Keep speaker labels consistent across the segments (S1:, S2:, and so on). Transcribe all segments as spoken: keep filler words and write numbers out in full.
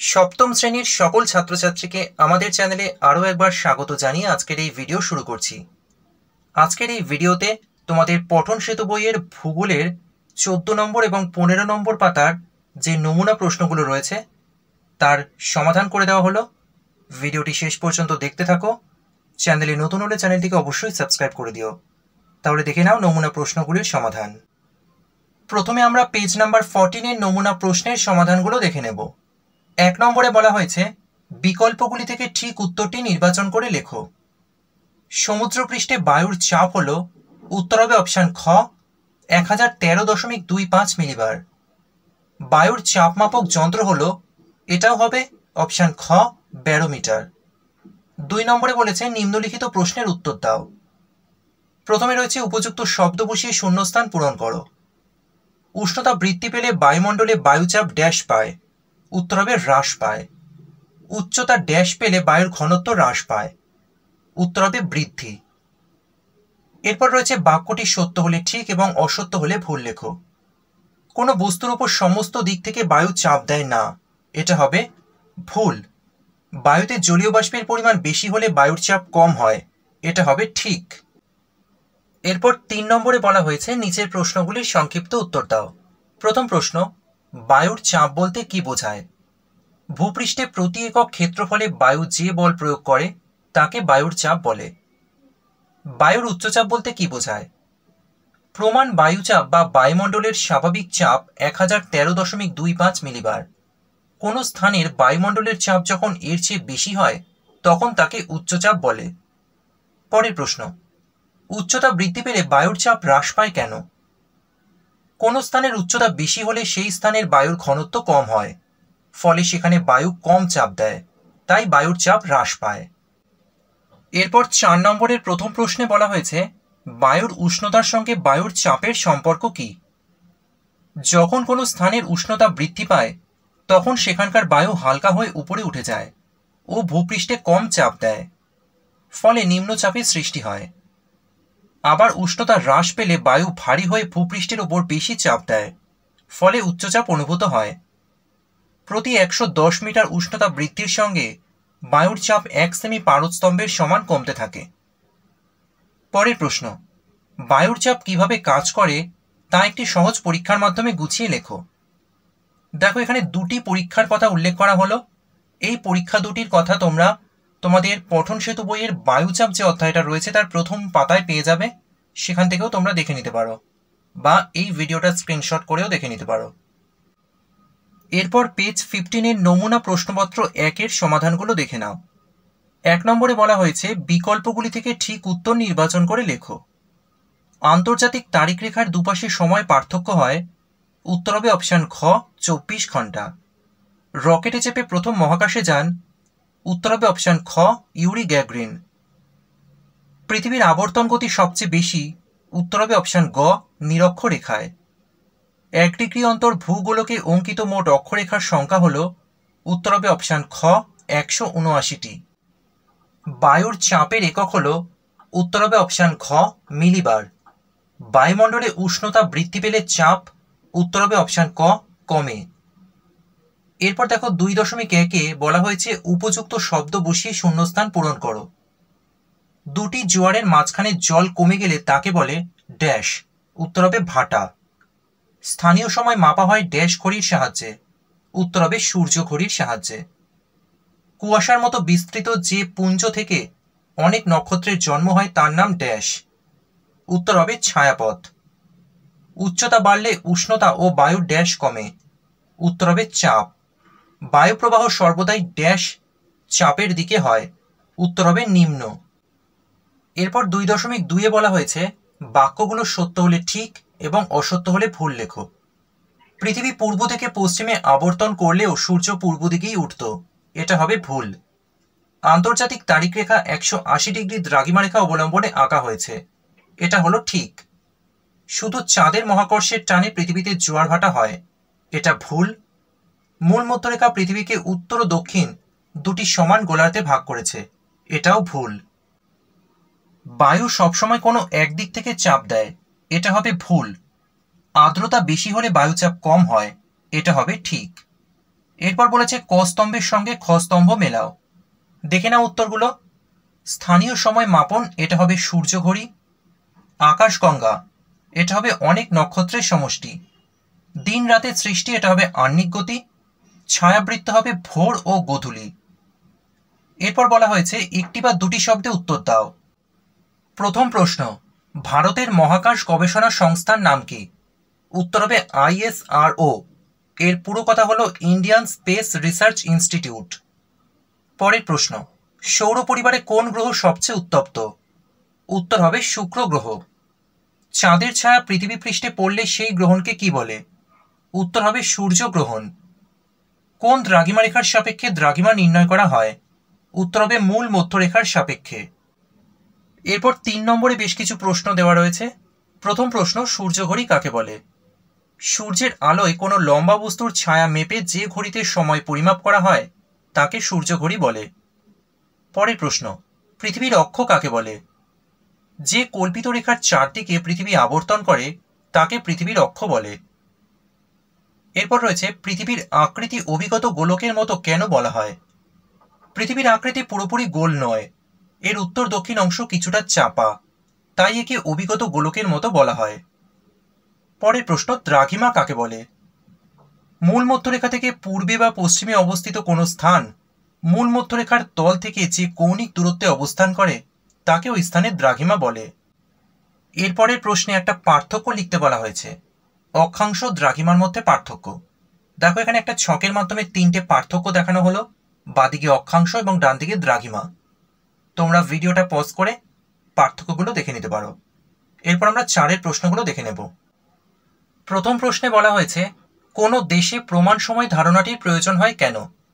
S1: সপ্তম শ্রেণীর সকল ছাত্রছাত্রীকে আমাদের চ্যানেলে আরও একবার স্বাগত জানিয়ে আজকের এই ভিডিও শুরু করছি। আজকের এই ভিডিওতে তোমাদের পঠন সেতু বইয়ের ভূগোলের চোদ্দ নম্বর এবং পনেরো নম্বর পাতার যে নমুনা প্রশ্নগুলো রয়েছে তার সমাধান করে দেওয়া হলো। ভিডিওটি শেষ পর্যন্ত দেখতে থাকো। চ্যানেলে নতুন হলে চ্যানেলটিকে অবশ্যই সাবস্ক্রাইব করে দিও। তাহলে দেখে নাও নমুনা প্রশ্নগুলির সমাধান। প্রথমে আমরা পেজ নাম্বার ফোরটিনের নমুনা প্রশ্নের সমাধানগুলো দেখে নেব। এক নম্বরে বলা হয়েছে বিকল্পগুলি থেকে ঠিক উত্তরটি নির্বাচন করে লেখো। সমুদ্রপৃষ্ঠে বায়ুর চাপ হল, উত্তর হবে অপশান খ এক হাজার তেরো দশমিক দুই পাঁচ মিলিবার। বায়ুর চাপ মাপক যন্ত্র হল, এটাও হবে অপশান খ ব্যারোমিটার। দুই নম্বরে বলেছে নিম্নলিখিত প্রশ্নের উত্তর দাও। প্রথমে রয়েছে উপযুক্ত শব্দ বসিয়ে শূন্যস্থান পূরণ করো। উষ্ণতা বৃদ্ধি পেলে বায়ুমণ্ডলে বায়ুচাপ ড্যাশ পায়, উত্তর হবে হ্রাস পায়। উচ্চতা ড্যাশ পেলে বায়ুর ঘনত্ব হ্রাস পায়, উত্তর হবে বৃদ্ধি। এরপর রয়েছে বাক্যটি সত্য হলে ঠিক এবং অসত্য হলে ভুল লেখো। কোনো বস্তুর উপর সমস্ত দিক থেকে বায়ু চাপ দেয় না, এটা হবে ভুল। বায়ুতে জলীয় বাষ্পের পরিমাণ বেশি হলে বায়ুর চাপ কম হয়, এটা হবে ঠিক। এরপর তিন নম্বরে বলা হয়েছে নিচের প্রশ্নগুলির সংক্ষিপ্ত উত্তর দাও। প্রথম প্রশ্ন, বায়ুর চাপ বলতে কি বোঝায়? ভূপৃষ্ঠে প্রতি একক ক্ষেত্রফলে বায়ু যে বল প্রয়োগ করে তাকে বায়ুর চাপ বলে। বায়ুর উচ্চচাপ বলতে কি বোঝায়? প্রমাণ বায়ুচাপ বা বায়ুমণ্ডলের স্বাভাবিক চাপ এক হাজার তেরো দশমিক দুই পাঁচ মিলিবার। কোনো স্থানের বায়ুমণ্ডলের চাপ যখন এর চেয়ে বেশি হয় তখন তাকে উচ্চচাপ বলে। পরের প্রশ্ন, উচ্চতা বৃদ্ধি পেলে বায়ুর চাপ হ্রাস পায় কেন? কোনো স্থানের উচ্চতা বেশি হলে সেই স্থানের বায়ুর ঘনত্ব কম হয়, ফলে সেখানে বায়ু কম চাপ দেয়, তাই বায়ুর চাপ হ্রাস পায়। এরপর চার নম্বরের প্রথম প্রশ্নে বলা হয়েছে বায়ুর উষ্ণতার সঙ্গে বায়ুর চাপের সম্পর্ক কি? যখন কোনো স্থানের উষ্ণতা বৃদ্ধি পায় তখন সেখানকার বায়ু হালকা হয়ে উপরে উঠে যায় ও ভূপৃষ্ঠে কম চাপ দেয়, ফলে নিম্নচাপের সৃষ্টি হয়। আবার উষ্ণতা হ্রাস পেলে বায়ু ভারী হয়ে ভূপৃষ্ঠের ওপর বেশি চাপ দেয়, ফলে উচ্চচাপ অনুভূত হয়। প্রতি একশো দশ মিটার উষ্ণতা বৃদ্ধির সঙ্গে বায়ুর চাপ এক সেমি পারদস্তম্ভের সমান কমতে থাকে। পরের প্রশ্ন, বায়ুর চাপ কিভাবে কাজ করে তা একটি সহজ পরীক্ষার মাধ্যমে গুছিয়ে লেখো। দেখো, এখানে দুটি পরীক্ষার কথা উল্লেখ করা হলো। এই পরীক্ষা দুটির কথা তোমরা তোমাদের পঠন সেতু বইয়ের বায়ুচাপ যে অধ্যায়টা রয়েছে তার প্রথম পাতায় পেয়ে যাবে, সেখান থেকেও তোমরা দেখে নিতে পারো, বা এই ভিডিওটা স্ক্রিনশট করেও দেখে নিতে পারো। এরপর পেজ ফিফটিনের নমুনা প্রশ্নপত্র একের সমাধানগুলো দেখে নাও। এক নম্বরে বলা হয়েছে বিকল্পগুলি থেকে ঠিক উত্তর নির্বাচন করে লেখো। আন্তর্জাতিক তারিখ রেখার দুপাশে সময় পার্থক্য হয়, উত্তর হবে অপশান খ চব্বিশ ঘন্টা। রকেটে চেপে প্রথম মহাকাশে যান, উত্তর হবে অপশান খ ইউরি গ্যাগরিন। পৃথিবীর আবর্তন গতি সবচেয়ে বেশি, উত্তর হবে অপশান গ নিরক্ষরেখায়। এক ডিগ্রি অন্তর ভূগোলকে অঙ্কিত মোট অক্ষরেখার সংখ্যা হল, উত্তর হবে অপশান খ একশো উনআশিটি। বায়ুর চাপের একক হল, উত্তর হবে অপশান খ মিলিবার। বায়ুমণ্ডলে উষ্ণতা বৃদ্ধি পেলে চাপ, উত্তর হবে অপশান ক কমে। এরপর দেখো দুই দশমিক একে বলা হয়েছে উপযুক্ত শব্দ বসিয়ে শূন্যস্থান পূরণ করো। দুটি জোয়ারের মাঝখানে জল কমে গেলে তাকে বলে ড্যাশ, উত্তর হবে ভাটা। স্থানীয় সময় মাপা হয় ড্যাশ ঘড়ির সাহায্যে, উত্তর হবে সূর্য ঘড়ির সাহায্যে। কুয়াশার মতো বিস্তৃত যে পুঞ্জ থেকে অনেক নক্ষত্রের জন্ম হয় তার নাম ড্যাশ, উত্তর হবে ছায়াপথ। উচ্চতা বাড়লে উষ্ণতা ও বায়ুর ড্যাশ কমে, উত্তর হবে চাপ। বায়ু প্রবাহ সর্বদাই ড্যাশ চাপের দিকে হয়, উত্তর হবে নিম্ন। এরপর দুই দশমিক দুইয়ে বলা হয়েছে বাক্যগুলো সত্য হলে ঠিক এবং অসত্য হলে ভুল লেখো। পৃথিবী পূর্ব থেকে পশ্চিমে আবর্তন করলেও সূর্য পূর্ব দিকেই উঠত, এটা হবে ভুল। আন্তর্জাতিক তারিখ রেখা একশো আশি ডিগ্রি দ্রাঘিমা রেখা অবলম্বনে আঁকা হয়েছে, এটা হলো ঠিক। শুধু চাঁদের মহাকর্ষের টানে পৃথিবীতে জোয়ার ভাটা হয়, এটা ভুল। মূল মধ্যরেখা পৃথিবীকে উত্তর ও দক্ষিণ দুটি সমান গোলার্ধে ভাগ করেছে, এটাও ভুল। বায়ু সবসময় কোনো একদিক থেকে চাপ দেয়, এটা হবে ভুল। আর্দ্রতা বেশি হলে বায়ুচাপ কম হয়, এটা হবে ঠিক। এরপর বলেছে ক স্তম্ভের সঙ্গে খ স্তম্ভ মেলাও। দেখে নাও উত্তরগুলো। স্থানীয় সময় মাপন, এটা হবে সূর্য ঘড়ি। আকাশগঙ্গা, এটা হবে অনেক নক্ষত্রের সমষ্টি। দিন রাতের সৃষ্টি, এটা হবে আহ্নিক গতি। ছায়াবৃত্ত হবে ভোর ও গোধূলি। এরপর বলা হয়েছে একটি বা দুটি শব্দে উত্তর দাও। প্রথম প্রশ্ন, ভারতের মহাকাশ গবেষণা সংস্থার নাম কি? উত্তর হবে আইএসআরও। এর পুরো কথা হলো ইন্ডিয়ান স্পেস রিসার্চ ইনস্টিটিউট। পরের প্রশ্ন, সৌর পরিবারে কোন গ্রহ সবচেয়ে উত্তপ্ত? উত্তর হবে শুক্র গ্রহ। চাঁদের ছায়া পৃথিবী পৃষ্ঠে পড়লে সেই গ্রহণকে কি বলে? উত্তর হবে সূর্যগ্রহণ। কোন দ্রাঘিমা রেখার সাপেক্ষে দ্রাঘিমা নির্ণয় করা হয়? উত্তর হবে মূল মধ্যরেখার সাপেক্ষে। এরপর তিন নম্বরে বেশ কিছু প্রশ্ন দেওয়া রয়েছে। প্রথম প্রশ্ন, সূর্যঘড়ি কাকে বলে? সূর্যের আলোয় কোনো লম্বা বস্তুর ছায়া মেপে যে ঘড়িতে সময় পরিমাপ করা হয় তাকে সূর্যঘড়ি বলে। পরের প্রশ্ন, পৃথিবীর অক্ষ কাকে বলে? যে কল্পিত রেখার চারদিকে পৃথিবী আবর্তন করে তাকে পৃথিবীর অক্ষ বলে। এরপর রয়েছে পৃথিবীর আকৃতি অভিগত গোলকের মতো কেন বলা হয়? পৃথিবীর আকৃতি পুরোপুরি গোল নয়, এর উত্তর দক্ষিণ অংশ কিছুটা চাপা, তাই একে অভিগত গোলকের মতো বলা হয়। পরের প্রশ্ন, দ্রাঘিমা কাকে বলে? মূল মধ্যরেখা থেকে পূর্বে বা পশ্চিমে অবস্থিত কোনো স্থান মূল মধ্যরেখার তল থেকে যে কৌণিক দূরত্বে অবস্থান করে তাকে ওই স্থানে দ্রাঘিমা বলে। এরপরের প্রশ্নে একটা পার্থক্য লিখতে বলা হয়েছে। অক্ষাংশ দ্রাঘিমার মধ্যে পার্থক্য। দেখো এখানে একটা ছকের মাধ্যমে তিনটে পার্থক্য দেখানো হলো, বাদিকে অক্ষাংশ এবং ডান দিকে দ্রাঘিমা। তোমরা ভিডিওটা পজ করে পার্থক্যগুলো দেখে নিতে পারো। এরপর আমরা চারের প্রশ্নগুলো দেখে নেব। প্রথম প্রশ্নে বলা হয়েছে কোনো দেশে প্রমাণ সময় ধারণাটির প্রয়োজন হয় কেন?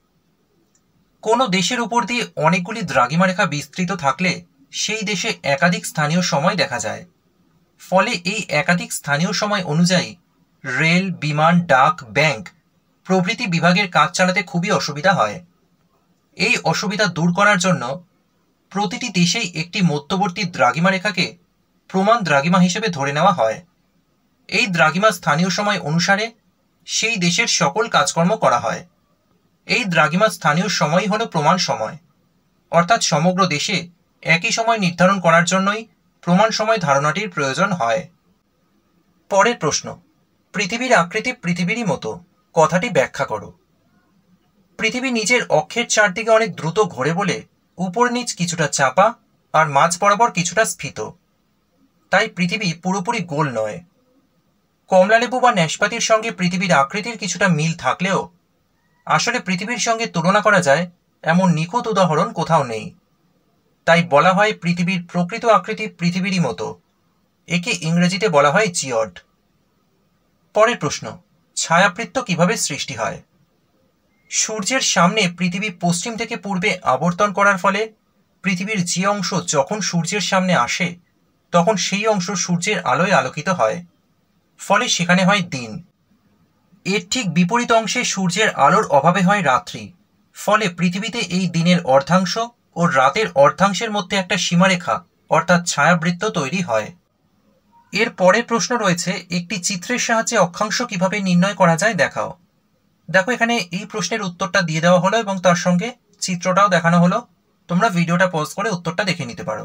S1: কোনো দেশের উপর দিয়ে অনেকগুলি দ্রাঘিমা রেখা বিস্তৃত থাকলে সেই দেশে একাধিক স্থানীয় সময় দেখা যায়। ফলে এই একাধিক স্থানীয় সময় অনুযায়ী রেল, বিমান, ডাক, ব্যাংক প্রভৃতি বিভাগের কাজ চালাতে খুবই অসুবিধা হয়। এই অসুবিধা দূর করার জন্য প্রতিটি দেশেই একটি মধ্যবর্তী দ্রাঘিমা রেখাকে প্রমাণ দ্রাঘিমা হিসেবে ধরে নেওয়া হয়। এই দ্রাঘিমা স্থানীয় সময় অনুসারে সেই দেশের সকল কাজকর্ম করা হয়। এই দ্রাঘিমা স্থানীয় সময় হল প্রমাণ সময়, অর্থাৎ সমগ্র দেশে একই সময় নির্ধারণ করার জন্যই প্রমাণ সময় ধারণাটির প্রয়োজন হয়। পরের প্রশ্ন, পৃথিবীর আকৃতি পৃথিবীরই মতো কথাটি ব্যাখ্যা করো। পৃথিবী নিজের অক্ষের চারদিকে অনেক দ্রুত ঘোরে বলে উপর নিচ কিছুটা চাপা আর মাঝ বরাবর কিছুটা স্ফীত, তাই পৃথিবী পুরোপুরি গোল নয়। কমলালেবু বা ন্যাশপাতির সঙ্গে পৃথিবীর আকৃতির কিছুটা মিল থাকলেও আসলে পৃথিবীর সঙ্গে তুলনা করা যায় এমন নিখুঁত উদাহরণ কোথাও নেই। তাই বলা হয় পৃথিবীর প্রকৃত আকৃতি পৃথিবীরই মতো। একে ইংরেজিতে বলা হয় জিওড। পরের প্রশ্ন, ছায়াবৃত্ত কিভাবে সৃষ্টি হয়? সূর্যের সামনে পৃথিবী পশ্চিম থেকে পূর্বে আবর্তন করার ফলে পৃথিবীর যে অংশ যখন সূর্যের সামনে আসে তখন সেই অংশ সূর্যের আলোয় আলোকিত হয়, ফলে সেখানে হয় দিন। এর ঠিক বিপরীত অংশে সূর্যের আলোর অভাবে হয় রাত্রি, ফলে পৃথিবীতে এই দিনের অর্ধাংশ ও রাতের অর্ধাংশের মধ্যে একটা সীমারেখা অর্থাৎ ছায়াবৃত্ত তৈরি হয়। এর পরের প্রশ্ন রয়েছে একটি চিত্রের সাহায্যে অক্ষাংশ কিভাবে নির্ণয় করা যায় দেখাও। দেখো এখানে এই প্রশ্নের উত্তরটা দিয়ে দেওয়া হলো এবং তার সঙ্গে চিত্রটাও দেখানো হলো। তোমরা ভিডিওটা পজ করে উত্তরটা দেখে নিতে পারো।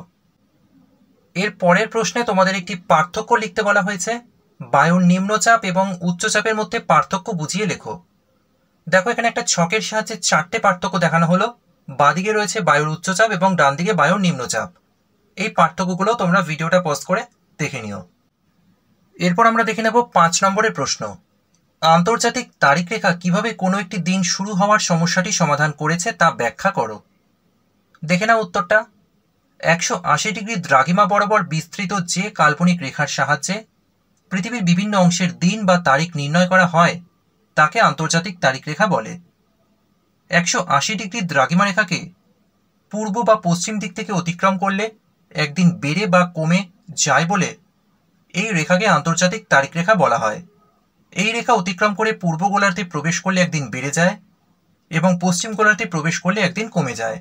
S1: এর পরের প্রশ্নে তোমাদের একটি পার্থক্য লিখতে বলা হয়েছে। বায়ুর নিম্নচাপ এবং উচ্চচাপের মধ্যে পার্থক্য বুঝিয়ে লেখো। দেখো এখানে একটা ছকের সাহায্যে চারটে পার্থক্য দেখানো হলো। বাদিকে রয়েছে বায়ুর উচ্চচাপ এবং ডান দিকে বায়ুর নিম্নচাপ। এই পার্থক্যগুলো তোমরা ভিডিওটা পজ করে দেখে নিও। এরপর আমরা দেখে নেব পাঁচ নম্বরের প্রশ্ন। আন্তর্জাতিক তারিখ রেখা কিভাবে কোনো একটি দিন শুরু হওয়ার সমস্যাটি সমাধান করেছে তা ব্যাখ্যা করো। দেখে নাও উত্তরটা। একশো আশি ডিগ্রি দ্রাঘিমা বরাবর বিস্তৃত যে কাল্পনিক রেখার সাহায্যে পৃথিবীর বিভিন্ন অংশের দিন বা তারিখ নির্ণয় করা হয় তাকে আন্তর্জাতিক তারিখ রেখা বলে। একশো আশি ডিগ্রি দ্রাঘিমা রেখাকে পূর্ব বা পশ্চিম দিক থেকে অতিক্রম করলে একদিন বেড়ে বা কমে যায় বলে এই রেখাকে আন্তর্জাতিক তারিখ রেখা বলা হয়। এই রেখা অতিক্রম করে পূর্ব গোলার্ধে প্রবেশ করলে একদিন বেড়ে যায় এবং পশ্চিম গোলার্ধে প্রবেশ করলে একদিন কমে যায়।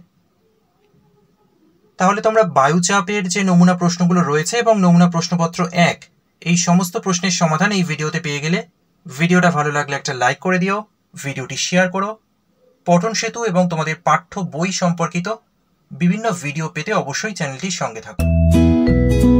S1: তাহলে তোমরা বায়ুচাপের যে নমুনা প্রশ্নগুলো রয়েছে এবং নমুনা প্রশ্নপত্র এক এই সমস্ত প্রশ্নের সমাধান এই ভিডিওতে পেয়ে গেলে। ভিডিওটা ভালো লাগলে একটা লাইক করে দিও ভিডিওটি শেয়ার করো। পঠন সেতু এবং তোমাদের পাঠ্য বই সম্পর্কিত বিভিন্ন ভিডিও পেতে অবশ্যই চ্যানেলটির সঙ্গে থাকো।